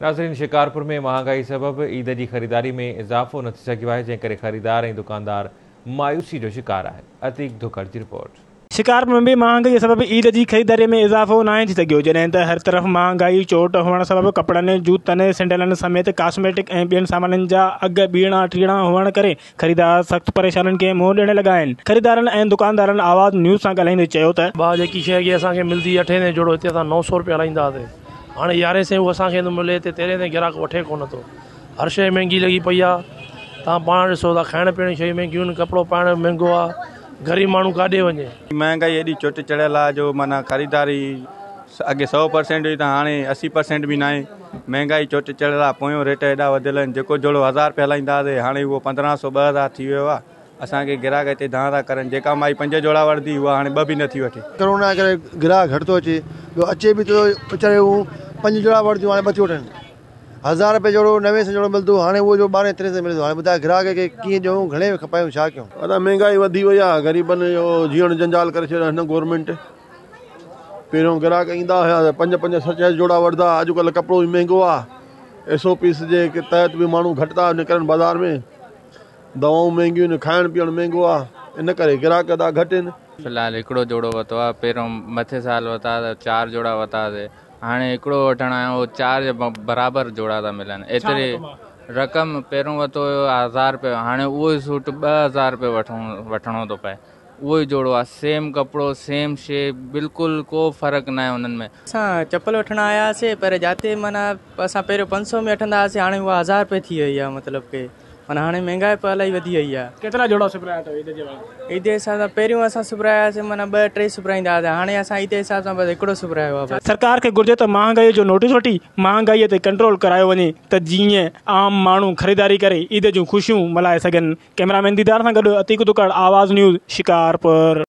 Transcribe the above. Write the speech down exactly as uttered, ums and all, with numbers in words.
नाज़रीन, शिकारपुर में महांगाई सबब ईद की ख़रीदारी में इजाफ़ो न थी सघियो आहे, जंहिं करे ख़रीदार ऐं दुकानदार मायूसी जो शिकार आहे। अतीक धुकर की रिपोर्ट। शिकारपुर में भी महांगाई सबब ईद की खरीदारी में इजाफ़ो न थी सघियो, जॾहिं त हर तरफ़ महांगाई चोट हुअण सबब कपड़नि, जूतनि, सैंडलनि समेत कॉस्मेटिक ऐं ॿियनि सामाननि जा अघ बीहणा टीहणा हुअण करे ख़रीदार सख़्त परेशानियुनि खे मुंहुं ॾियण लॻा आहिनि। ख़रीदारनि ऐं दुकानदारनि आवाज़ न्यूज़ सां ॻाल्हाईंदे चयो त भाउ जेकी शइ असांखे मिलंदी अठे ते जोड़ो, हिते असां नौ सौ रुपया हलाईंदा हुआसीं, हाणे यारहें सौ असांखे मिले हिते तेरहें ते ग्राहक वठे कोन थो। हर शइ महांगी लॻी पई आहे। तव्हां पाण ॾिसो था, खाइण पीअण जी शयूं महांगियूं आहिनि, कपिड़ो पाइण महांगो आहे, ग़रीब माण्हू काॾे वञे। महंगाई एॾी चोट चढ़ियल आहे जो माना ख़रीदारी अॻे सौ परसेंट हुई त हाणे असी परसेंट बि न आहे। महंगाई चोट चढ़ियल आहे, पोयों रेट एॾा वधियल आहिनि। जेको जोड़ो हज़ार रुपया हलाईंदा हुआसीं, हाणे उहो पंद्रहं सौ ॿ हज़ार थी वियो आहे। असांखे ग्राहक हिते धां था करनि, जेका माई पंज जोड़ा वठंदी उहा हाणे ॿ बि नथी वठे। करोना करे ग्राहक घटि थो अचे, ॿियो अचे बि थो वीचारे हू पंज जोड़ा वठंदियूं हाणे ॿ थी वठनि। हज़ार रुपये जोड़ो नवे सौ जोड़ो मिलंदो, हाणे उहो जो ॿारहें तेरहें सौ मिलंदो। हाणे ॿुधाए ग्राहक खे कीअं ॾियूं, घणे खपायूं, छा कयूं? अदा महंगाई वधी वई आहे, ग़रीबनि जो जीअण जंजाल करे छॾियो हिन गवर्नमेंट। पहिरियों ग्राहक ईंदा हुया पंज पंज सत सत जोड़ा वठंदा, अॼुकल्ह कपिड़ो बि महांगो आहे। एस ओ पीस जे तहत बि माण्हू घटि था निकिरनि बाज़ार में। दवाऊं महांगियूं आहिनि, खाइण पीअण महांगो आहे, इन करे ग्राहक ॾाढा घटि आहिनि। फ़िलहाल हिकिड़ो जोड़ो वरितो आहे, पहिरियों मथे साल वरिता त चारि जोड़ा वरितासीं, हाणे हिकिड़ो वठणु आयो उहो चारि जे बराबरि जोड़ा था मिलनि। एतिरी रक़म पहिरियों वरितो हुयो हज़ार रुपयो, हाणे उहो ई सूट ॿ हज़ार रुपये वठणो वठिणो थो पए। उहो ई जोड़ो आहे, सेम कपिड़ो, सेम शइ, बिल्कुलु को फ़र्क़ु न आहे उन्हनि में। असां चप्पल वठणु आयासीं, पर जाते माना असां पहिरियों पंज सौ में वठंदा हुआसीं, हाणे उहा हज़ार रुपये थी वई आहे। मतिलबु की माना हाणे महांगाई पर इलाही वधी वई आहे। केतिरा जोड़ा सुबराया अथव ईद जे वक़्तु? ईद जे हिसाब सां पहिरियों असां सुबरायासीं, माना ॿ टे सुबराईंदा हुआसीं, हाणे असां ईद जे हिसाब सां बसि हिकिड़ो सुबरायो आहे। सरकार खे घुर्जे त महांगाई जो नोटिस वठी महांगाईअ ते कंट्रोल करायो वञे, त जीअं आम माण्हू ख़रीदारी करे ईद जूं ख़ुशियूं मल्हाए सघनि। कैमरामैन दीदार सां गॾु अतीक दुकड़, आवाज़ न्यूज़, शिकारपुर।